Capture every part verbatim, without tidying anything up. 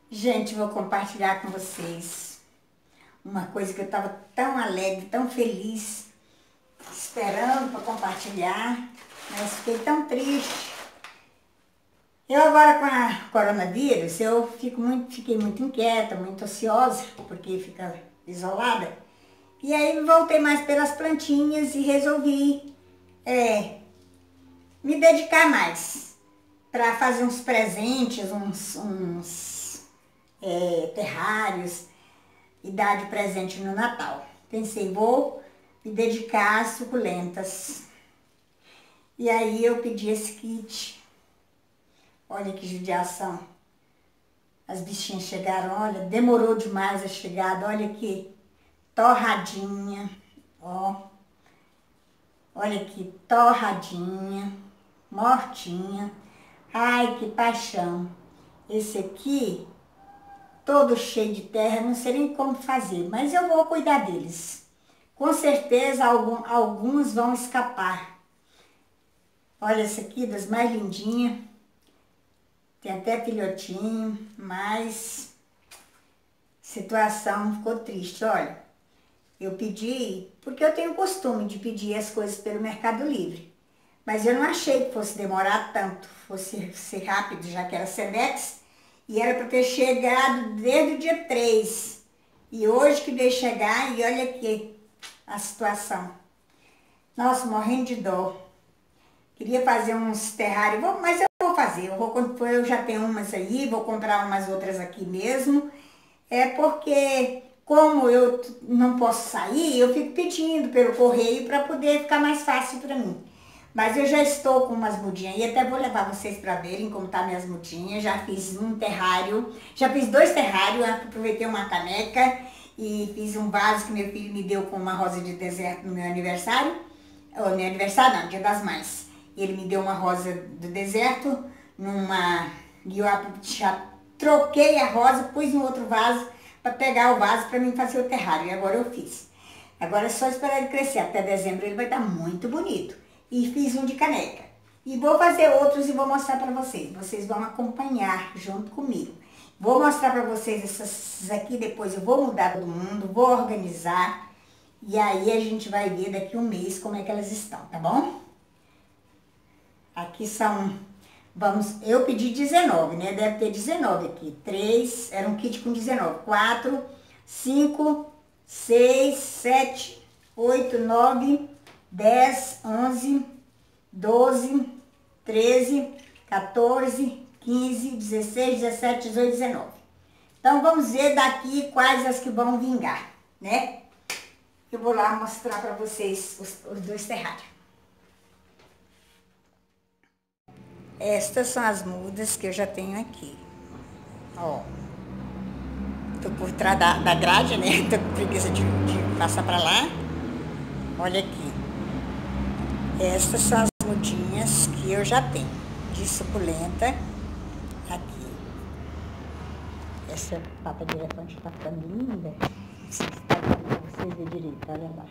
Gente, vou compartilhar com vocês uma coisa que eu estava tão alegre, tão feliz, esperando para compartilhar, mas fiquei tão triste. Eu agora com a coronavírus, eu fico muito, fiquei muito inquieta, muito ansiosa, porque fica isolada. E aí voltei mais pelas plantinhas e resolvi é, me dedicar mais para fazer uns presentes, uns, uns é, terrários e dar de presente no Natal. Pensei, vou me dedicar às suculentas. E aí eu pedi esse kit. Olha que judiação. As bichinhas chegaram, olha, demorou demais a chegada, olha que torradinha, ó. Olha que torradinha, mortinha. Ai, que paixão. Esse aqui, todo cheio de terra, não sei nem como fazer, mas eu vou cuidar deles. Com certeza algum, alguns vão escapar. Olha essa aqui, das mais lindinhas. Tem até filhotinho, mas situação ficou triste. Olha, eu pedi, porque eu tenho o costume de pedir as coisas pelo Mercado Livre. Mas eu não achei que fosse demorar tanto, fosse ser rápido, já que era Sedex. E era para ter chegado desde o dia três. E hoje que veio chegar, e olha aqui a situação. Nossa, morrendo de dó. Queria fazer uns terrários, mas eu vou fazer. Eu, vou, eu já tenho umas aí, vou comprar umas outras aqui mesmo. É porque, como eu não posso sair, eu fico pedindo pelo correio para poder ficar mais fácil para mim. Mas eu já estou com umas mudinhas e até vou levar vocês para verem como tá minhas mudinhas. Já fiz um terrário, já fiz dois terrários, aproveitei uma caneca e fiz um vaso que meu filho me deu com uma rosa de deserto no meu aniversário. Ou meu aniversário não, Dia das Mães. Ele me deu uma rosa do deserto, numa... e eu já troquei a rosa, pus em outro vaso para pegar o vaso para mim fazer o terrário. E agora eu fiz. Agora é só esperar ele crescer. Até dezembro ele vai estar muito bonito. E fiz um de caneca. E vou fazer outros e vou mostrar para vocês. Vocês vão acompanhar junto comigo. Vou mostrar para vocês essas aqui, depois eu vou mudar todo mundo, vou organizar. E aí a gente vai ver daqui a um mês como é que elas estão, tá bom? Aqui são, vamos, eu pedi dezenove, né? Deve ter dezenove aqui. três, era um kit com dezenove. quatro, cinco, seis, sete, oito, nove, dez, onze, doze, treze, quatorze, quinze, dezesseis, dezessete, dezoito, dezenove. Então vamos ver daqui quais as que vão vingar, né? Eu vou lá mostrar para vocês os, os dois terrários. Estas são as mudas que eu já tenho aqui. Ó. Tô por trás da, da grade, né? Tô com preguiça de, de passar para lá. Olha aqui. Estas são as mudinhas que eu já tenho. De suculenta. Aqui. Essa papa de elefante tá ficando linda. Não sei se tá dando pra vocês verem direito. Olha lá.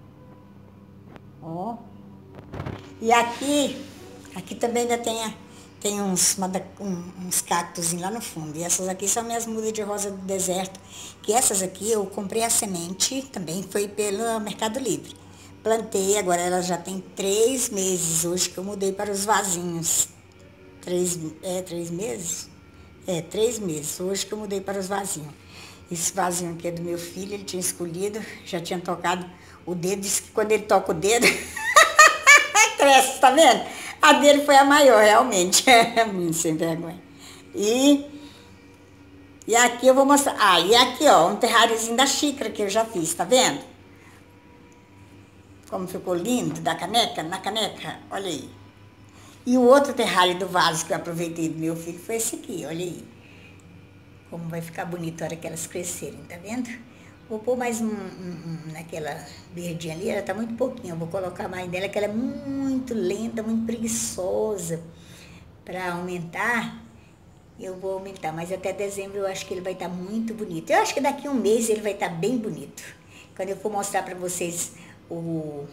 Ó. E aqui... Aqui também ainda tem, tem uns, uns cactos lá no fundo. E essas aqui são minhas mudas de rosa do deserto. Que essas aqui eu comprei a semente, também foi pelo Mercado Livre. Plantei, agora elas já tem três meses, hoje que eu mudei para os vasinhos. Três, é, três meses? É, três meses, hoje que eu mudei para os vasinhos. Esse vasinho aqui é do meu filho, ele tinha escolhido, já tinha tocado o dedo, disse que quando ele toca o dedo, cresce, tá vendo? A dele foi a maior, realmente. Sem vergonha. E, e aqui eu vou mostrar. Ah, e aqui, ó, um terráriozinho da xícara que eu já fiz, tá vendo? Como ficou lindo da caneca, na caneca, olha aí. E o outro terrário do vaso que eu aproveitei do meu filho foi esse aqui, olha aí. Como vai ficar bonito a hora que elas crescerem, tá vendo? Vou pôr mais um, um, um naquela verdinha ali, ela tá muito pouquinho, eu vou colocar mais dela, que ela é muito lenta, muito preguiçosa. Para aumentar, eu vou aumentar, mas até dezembro eu acho que ele vai estar muito bonito. Eu acho que daqui a um mês ele vai estar bem bonito. Quando eu for mostrar para vocês o,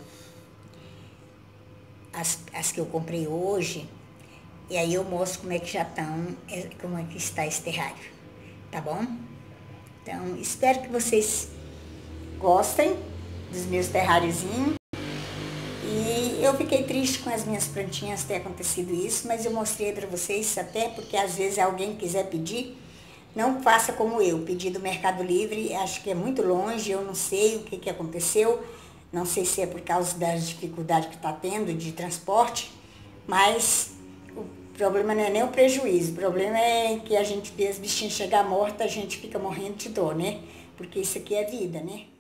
as, as que eu comprei hoje, e aí eu mostro como é que já estão, como é que está esse terrário. tá bom? Então, espero que vocês gostem dos meus terráriozinhos. E eu fiquei triste com as minhas plantinhas ter acontecido isso, mas eu mostrei para vocês até porque às vezes alguém quiser pedir, não faça como eu, pedir do Mercado Livre, acho que é muito longe, eu não sei o que, que aconteceu, não sei se é por causa das dificuldades que está tendo de transporte, mas o problema não é nem o prejuízo, o problema é que a gente vê as bichinhas chegar mortas, a gente fica morrendo de dor, né? Porque isso aqui é vida, né?